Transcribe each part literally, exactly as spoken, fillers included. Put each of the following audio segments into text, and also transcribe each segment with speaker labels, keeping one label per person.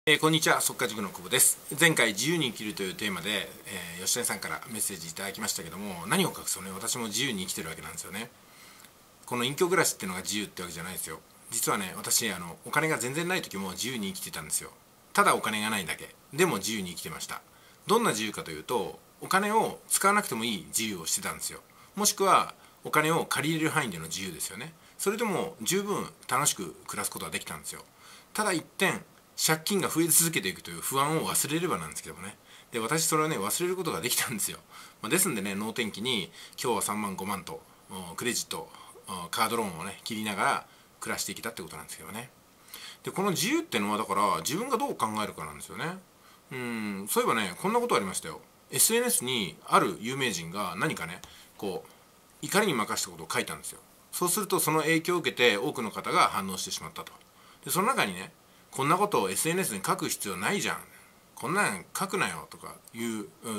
Speaker 1: えー、こんにちは、速稼塾の久保です。前回自由に生きるというテーマで、えー、吉谷さんからメッセージいただきましたけども、何を隠そうね、私も自由に生きてるわけなんですよね。この隠居暮らしっていうのが自由ってわけじゃないですよ。実はね、私あのお金が全然ない時も自由に生きてたんですよ。ただお金がないだけでも自由に生きてました。どんな自由かというと、お金を使わなくてもいい自由をしてたんですよ。もしくはお金を借りれる範囲での自由ですよね。それでも十分楽しく暮らすことができたんですよ。ただ一点、借金が増え続けていくという不安を忘れればなんですけどもね。で、私それをね、忘れることができたんですよ。まあ、ですんでね、能天気に今日はさんまんごまんとクレジットカードローンをね切りながら暮らしてきたってことなんですけどね。で、この自由っていうのはだから自分がどう考えるかなんですよね。うん、そういえばね、こんなことありましたよ。 エスエヌエス にある有名人が何かね、こう怒りに任したことを書いたんですよ。そうするとその影響を受けて多くの方が反応してしまったと。で、その中にね、こんなことを エスエヌエス に書く必要ないじゃん、こんなん書くなよとかいう、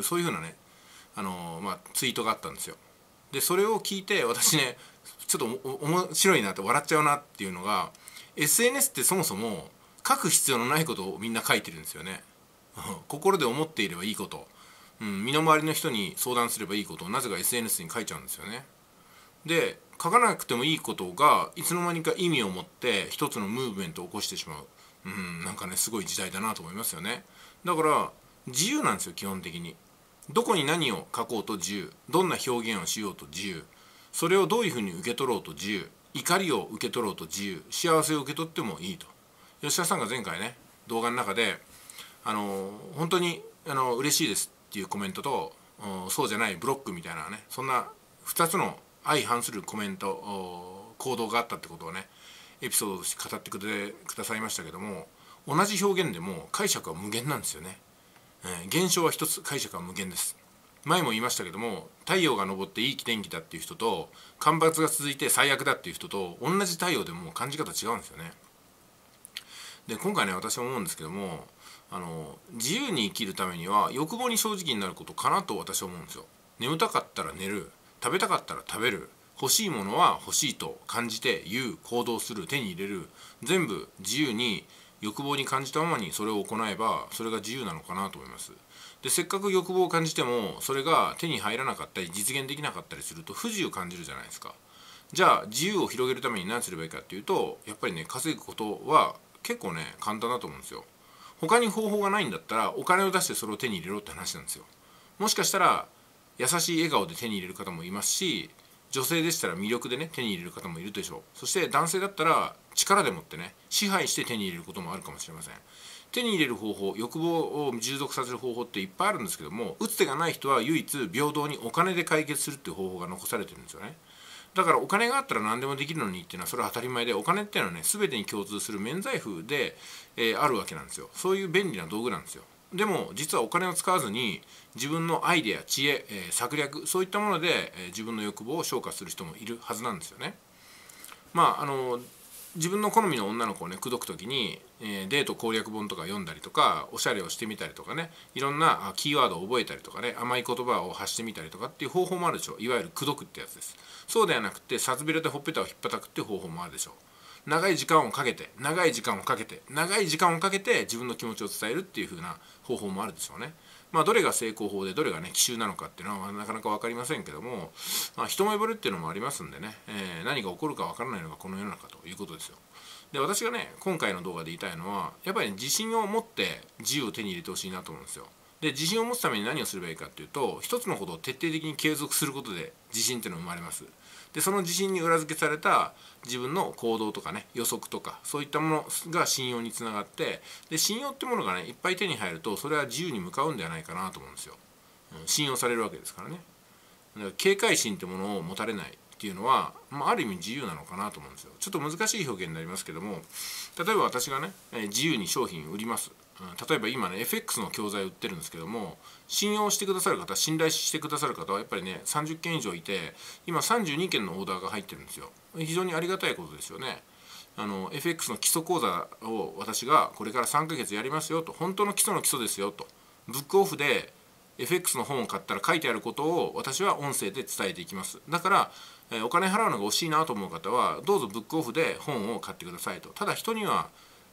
Speaker 1: そういうふうなね、あのーまあ、ツイートがあったんですよ。で、それを聞いて私ね、ちょっと面白いなって笑っちゃうなっていうのが、 エスエヌエス ってそもそも書く必要のないことをみんな書いてるんですよね。心で思っていればいいこと、うん、身の回りの人に相談すればいいことをなぜか エスエヌエス に書いちゃうんですよね。で、書かなくてもいいことがいつの間にか意味を持って一つのムーブメントを起こしてしまう。うん、なんかね、すごい時代だなと思いますよね。だから自由なんですよ、基本的に。どこに何を書こうと自由、どんな表現をしようと自由、それをどういうふうに受け取ろうと自由、怒りを受け取ろうと自由、幸せを受け取ってもいいと。吉田さんが前回ね、動画の中であの本当にあの嬉しいですっていうコメントと、そうじゃないブロックみたいなね、そんなふたつの相反するコメント行動があったってことをね、エピソードとして語ってくれくださいましたけども、同じ表現でも解釈は無限なんですよね。えー、現象は一つ、解釈は無限です。前も言いましたけども、太陽が昇っていい天気だっていう人と干ばつが続いて最悪だっていう人と同じ太陽でも感じ方違うんですよね。で、今回ね、私は思うんですけども、あの自由に生きるためには欲望に正直になることかなと私は思うんですよ。眠たかったら寝る、食べたかったら食べる、欲しいものは欲しいと感じて言う、行動する、手に入れる、全部自由に欲望に感じたままにそれを行えば、それが自由なのかなと思います。で、せっかく欲望を感じてもそれが手に入らなかったり実現できなかったりすると不自由感じるじゃないですか。じゃあ自由を広げるために何すればいいかっていうと、やっぱりね、稼ぐことは結構ね、簡単だと思うんですよ。他に方法がないんだったらお金を出してそれを手に入れろって話なんですよ。もしかしたら優しい笑顔で手に入れる方もいますし、女性でしたら魅力でね手に入れる方もいるでしょう。そして男性だったら力でもってね支配して手に入れることもあるかもしれません。手に入れる方法、欲望を従属させる方法っていっぱいあるんですけども、打つ手がない人は唯一平等にお金で解決するっていう方法が残されてるんですよね。だからお金があったら何でもできるのにっていうのはそれは当たり前で、お金っていうのはね、全てに共通する免罪符で、えー、あるわけなんですよ。そういう便利な道具なんですよ。でも実はお金を使わずに自分のアイデア、知恵、えー、策略、そういったもので、えー、自分の欲望を消化する人もいるはずなんですよね。まああの自分の好みの女の子をね口説く時に、えー、デート攻略本とか読んだりとか、おしゃれをしてみたりとかね、いろんなキーワードを覚えたりとかね、甘い言葉を発してみたりとかっていう方法もあるでしょう。いわゆる口説くってやつです。そうではなくて札びらでほっぺたを引っ叩くっていう方法もあるでしょう。長い時間をかけて長い時間をかけて長い時間をかけて自分の気持ちを伝えるっていう風な方法もあるでしょうね。まあどれが成功法でどれがね奇襲なのかっていうのはなかなか分かりませんけども、まあ、一目惚れっていうのもありますんでね、えー、何が起こるか分からないのがこの世の中ということですよ。で、私がね今回の動画で言いたいのは、やっぱり、ね、自信を持って自由を手に入れてほしいなと思うんですよ。で、自信を持つために何をすればいいかっていうと、一つのことを徹底的に継続することで自信っていうのが生まれます。で、その自信に裏付けされた自分の行動とかね、予測とかそういったものが信用につながって、で、信用ってものがねいっぱい手に入ると、それは自由に向かうんではないかなと思うんですよ。うん、信用されるわけですからね。だから警戒心ってものを持たれないっていうのは、まあ、ある意味自由なのかなと思うんですよ。ちょっと難しい表現になりますけども、例えば私がね自由に商品売ります。例えば今ね エフエックス の教材売ってるんですけども、信用してくださる方、信頼してくださる方はやっぱりねさんじゅっけん以上いて、今さんじゅうにけんのオーダーが入ってるんですよ。非常にありがたいことですよね。あの エフエックス の基礎講座を私がこれからさんかげつやりますよと、本当の基礎の基礎ですよと、ブックオフで エフエックス の本を買ったら書いてあることを私は音声で伝えていきます。だから、えー、お金払うのが惜しいなと思う方はどうぞブックオフで本を買ってくださいと。ただ人には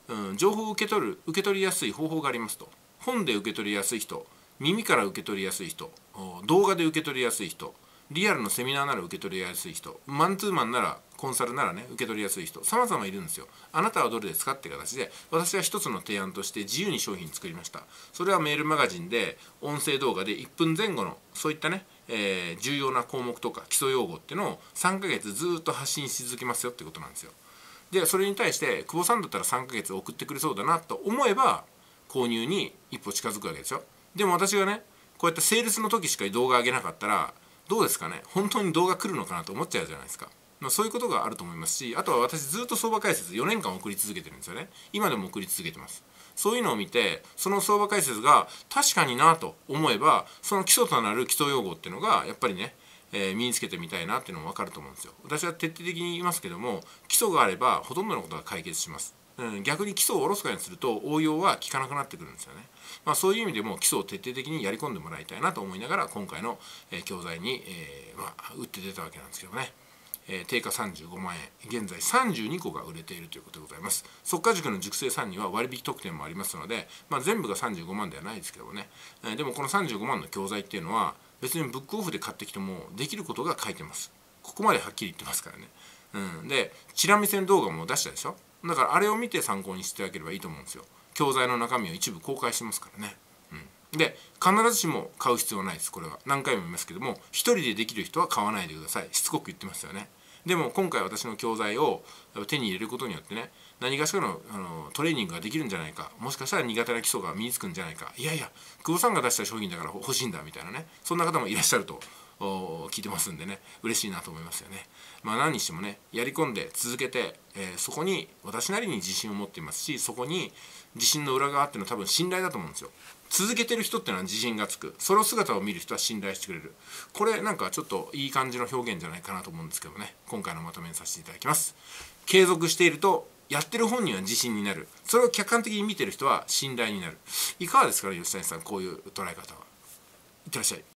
Speaker 1: うん、情報を受け取る受け取りやすい方法がありますと。本で受け取りやすい人、耳から受け取りやすい人、動画で受け取りやすい人、リアルのセミナーなら受け取りやすい人、マンツーマンならコンサルならね受け取りやすい人、様々いるんですよ。あなたはどれですかって形で、私は一つの提案として自由に商品作りました。それはメールマガジンで音声動画でいっぷんぜん後のそういったね、えー、重要な項目とか基礎用語っていうのをさんかげつずっと発信し続けますよってことなんですよ。でそれに対して久保さんだったらさんかげつ送ってくれそうだなと思えば購入に一歩近づくわけですよ。でも私がねこうやってセールスの時しか動画上げなかったらどうですかね、本当に動画来るのかなと思っちゃうじゃないですか。まあ、そういうことがあると思いますし、あとは私ずっと相場解説よねんかん送り続けてるんですよね。今でも送り続けてます。そういうのを見てその相場解説が確かになと思えば、その基礎となる基礎用語っていうのがやっぱりね、えー、身につけてみたいなっていうのも分かると思うんですよ。私は徹底的に言いますけども、基礎があればほとんどのことが解決します。うん、逆に基礎をおろそかにすると応用は効かなくなってくるんですよね。まあ、そういう意味でも基礎を徹底的にやり込んでもらいたいなと思いながら今回の、えー、教材に、えーまあ、打って出たわけなんですけどね、えー、定価さんじゅうごまんえん、現在さんじゅうにこが売れているということでございます。速稼塾の塾生さんには割引特典もありますので、まあ、全部がさんじゅうごまんではないですけどもね、えー、でもこのさんじゅうごまんの教材っていうのは別にブックオフで買ってきてもできることが書いてます。ここまではっきり言ってますからね。うん、でチラ見せ動画も出したでしょ。だからあれを見て参考にしていただければいいと思うんですよ。教材の中身を一部公開してますからね。うん、で必ずしも買う必要はないです。これは何回も言いますけども、一人でできる人は買わないでください。しつこく言ってますよね。でも今回私の教材を手に入れることによってね、何かしらの、あのトレーニングができるんじゃないか、もしかしたら苦手な基礎が身につくんじゃないか、いやいや久保さんが出した商品だから欲しいんだみたいなね、そんな方もいらっしゃると聞いてますんでね、嬉しいなと思いますよね。まあ何にしてもね、やり込んで続けて、えー、そこに私なりに自信を持っていますし、そこに自信の裏側っていうのは多分信頼だと思うんですよ。続けてる人っていうのは自信がつく、その姿を見る人は信頼してくれる。これなんかちょっといい感じの表現じゃないかなと思うんですけどね、今回のまとめにさせていただきます。継続しているとやってる本人は自信になる、それを客観的に見てる人は信頼になる。いかがですかね、吉谷さん、こういう捉え方は。いってらっしゃい。